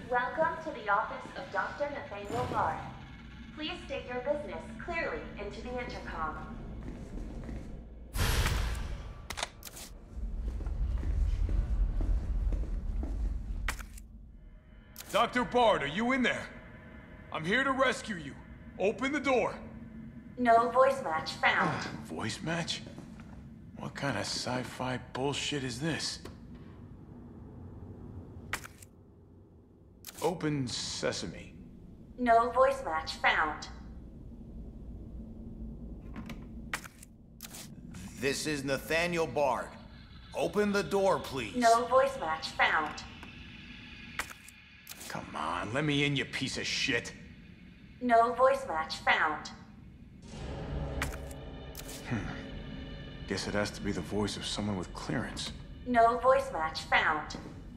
Welcome to the office of Dr. Nathaniel Bard. Please state your business clearly into the intercom. Dr. Bard, are you in there? I'm here to rescue you. Open the door. No voice match found. Voice match? What kind of sci-fi bullshit is this? Open sesame. No voice match found. This is Nathaniel Bard. Open the door, please. No voice match found. Come on, let me in, you piece of shit. No voice match found. Guess it has to be the voice of someone with clearance. No voice match found.